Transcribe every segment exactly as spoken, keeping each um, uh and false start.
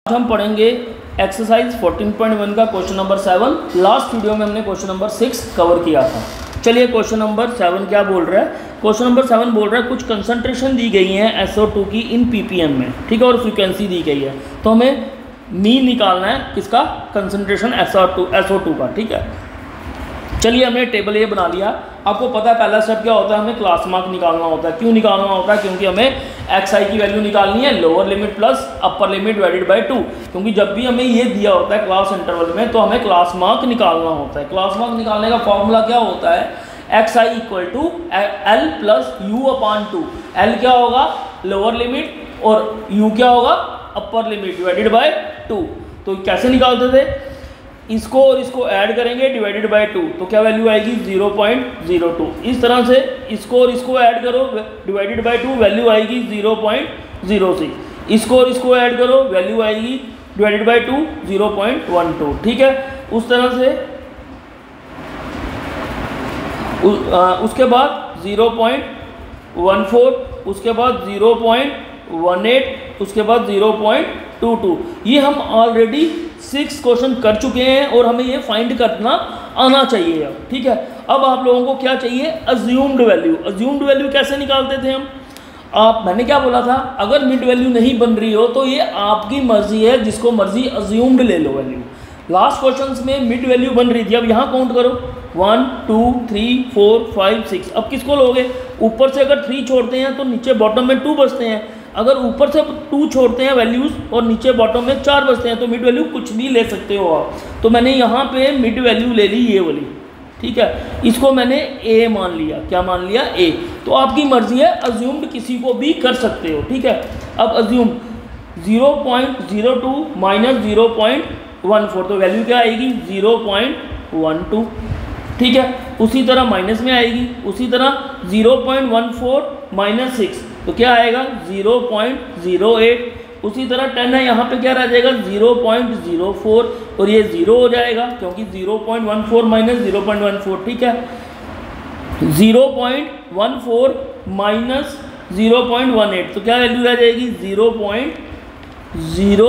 आज हम पढ़ेंगे एक्सरसाइज फोर्टीन पॉइंट वन का question number seven. Last video में हमने क्वेश्चन नंबर सिक्स कवर किया था। चलिए क्वेश्चन नंबर सेवन क्या बोल रहा है। क्वेश्चन नंबर सेवन बोल रहा है कुछ कंसंट्रेशन दी गई है एस ओ टू की इन पीपीएम में, ठीक है, और फ्रीक्वेंसी दी गई है। तो हमें मीन निकालना है किसका, concentration S O two S O two का, ठीक है। चलिए हमने टेबल ये बना लिया। आपको पता है पहला स्टेप क्या होता है, हमें क्लास मार्क निकालना होता है। क्यों निकालना होता है, क्योंकि हमें एक्स आई की वैल्यू निकालनी है lower limit plus upper limit divided by two. क्योंकि जब भी हमें ये दिया होता है क्लास इंटरवल में तो हमें क्लास मार्क निकालना होता है। क्लास मार्क निकालने का फॉर्मूला क्या होता है, X I equal to L plus U upon two. L क्या होगा, लोअर लिमिट, और यू क्या होगा, upper limit divided by two. तो कैसे निकालते थे, इसको और इसको ऐड करेंगे डिवाइडेड बाय टू, तो क्या वैल्यू आएगी ज़ीरो पॉइंट ज़ीरो टू। इस तरह से इसको और इसको ऐड करो डिवाइडेड बाय टू, वैल्यू आएगी ज़ीरो पॉइंट ज़ीरो सिक्स। इसको और इसको ऐड करो, वैल्यू आएगी divided by two zero point one two, ठीक है। उस तरह से उ, आ, उसके बाद ज़ीरो पॉइंट वन फोर, उसके बाद ज़ीरो पॉइंट वन एट, उसके बाद ज़ीरो पॉइंट टू टू। ये हम ऑलरेडी सिक्स क्वेश्चन कर चुके हैं और हमें ये फाइंड करना आना चाहिए अब, ठीक है। अब आप लोगों को क्या चाहिए, अज्यूम्ड वैल्यू। अज्यूम्ड वैल्यू कैसे निकालते थे हम, आप मैंने क्या बोला था, अगर मिड वैल्यू नहीं बन रही हो तो ये आपकी मर्जी है, जिसको मर्जी अज्यूम्ड ले लो वैल्यू। लास्ट क्वेश्चंस में मिड वैल्यू बन रही थी, अब यहाँ काउंट करो one two three four five six. अब किसको लोगे, ऊपर से अगर थ्री छोड़ते हैं तो नीचे बॉटम में टू बचते हैं, अगर ऊपर से टू छोड़ते हैं वैल्यूज़ और नीचे बॉटम में चार बचते हैं, तो मिड वैल्यू कुछ भी ले सकते हो आप। तो मैंने यहाँ पे मिड वैल्यू ले ली ये वाली, ठीक है, इसको मैंने ए मान लिया। क्या मान लिया, ए। तो आपकी मर्जी है, अज्यूम्ड किसी को भी कर सकते हो, ठीक है। अब assume zero point zero two minus zero point one four, तो वैल्यू क्या आएगी ज़ीरो पॉइंट वन टू, ठीक है। उसी तरह माइनस में आएगी, उसी तरह zero point one four minus six, तो क्या आएगा ज़ीरो पॉइंट ज़ीरो एट। उसी तरह टेन है, यहाँ पे क्या रह जाएगा ज़ीरो पॉइंट ज़ीरो फोर, और ये ज़ीरो हो जाएगा क्योंकि zero point one four minus zero point one four, ठीक है। Zero point one four minus zero point one eight, तो क्या वैल्यू रह जाएगी ज़ीरो पॉइंट ज़ीरो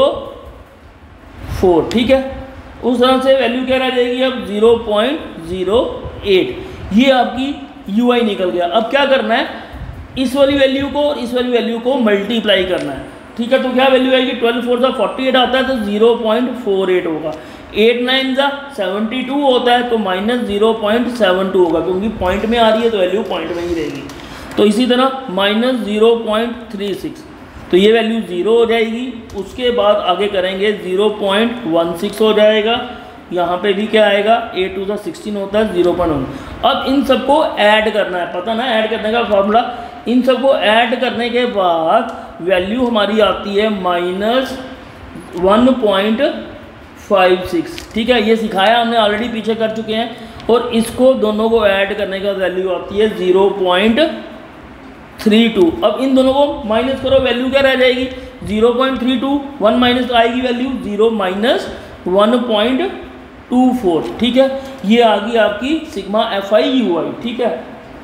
फोर, ठीक है। उस तरह से वैल्यू क्या रह जाएगी अब ज़ीरो पॉइंट ज़ीरो एट। ये आपकी यू आई निकल गया। अब क्या करना है, इस वाली वैल्यू को और इस वाली वैल्यू को मल्टीप्लाई करना है, ठीक है। तो क्या वैल्यू आएगी, ट्वेल्व फोर सा फोर्टी एट आता है तो ज़ीरो पॉइंट फोर एट होगा। एट नाइन सा सेवेंटी टू होता है तो minus zero point seven two होगा, क्योंकि पॉइंट में आ रही है तो वैल्यू पॉइंट में ही रहेगी। तो इसी तरह minus zero point three six, तो ये वैल्यू ज़ीरो हो जाएगी। उसके बाद आगे करेंगे ज़ीरो पॉइंट वन सिक्स हो जाएगा, यहाँ पे भी क्या आएगा, एट टू सा सिक्सटीन होता है ज़ीरो पॉइंट वन। अब इन सबको ऐड करना है, पता ना ऐड करने का फॉर्मूला। इन सबको ऐड करने के बाद वैल्यू हमारी आती है minus one point five six, ठीक है। ये सिखाया हमने ऑलरेडी, पीछे कर चुके हैं। और इसको दोनों को ऐड करने के बाद वैल्यू आती है ज़ीरो पॉइंट थ्री टू। अब इन दोनों को माइनस करो, वैल्यू क्या रह जाएगी zero point three two, one minus आएगी value zero minus one point two four, ठीक है। ये आ गई आपकी sigma F I U I, ठीक है।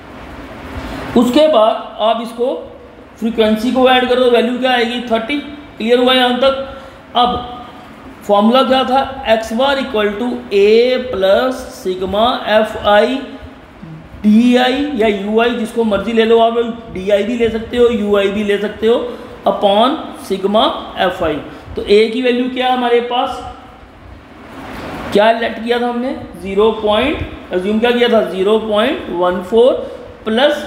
उसके बाद आप इसको फ्रीक्वेंसी को ऐड करो, वैल्यू क्या आएगी थर्टी। क्लियर हुआ यहाँ तक। अब फॉर्मूला क्या था, X bar equal to A plus sigma F I D I या यू आई, जिसको मर्जी ले लो आप, डी आई भी ले सकते हो, यू आई भी ले सकते हो, अपॉन सिग्मा एफ आई। तो ए की वैल्यू क्या है हमारे पास, क्या लेट किया था हमने, ज़ीरो पॉइंट अज्यूम क्या किया था, zero point one four plus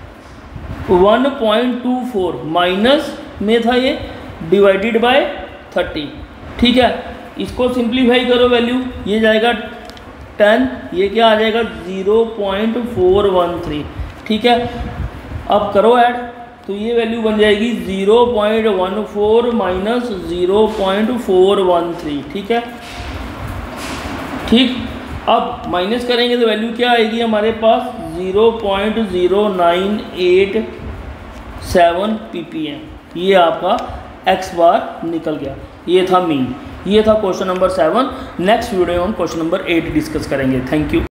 one point two four minus में था ये डिवाइडेड बाय थर्टी, ठीक है। इसको सिंप्लीफाई करो, वैल्यू ये जाएगा टेन, ये क्या आ जाएगा zero point four one three, ठीक है। अब करो ऐड, तो ये वैल्यू बन जाएगी zero point one four minus zero point four one three, ठीक है, ठीक। अब माइनस करेंगे तो वैल्यू क्या आएगी हमारे पास zero point zero nine eight seven P P M. ये आपका एक्स बार निकल गया। ये था मीन, ये था question number seven. Next video में हम क्वेश्चन नंबर एट डिस्कस करेंगे। Thank you.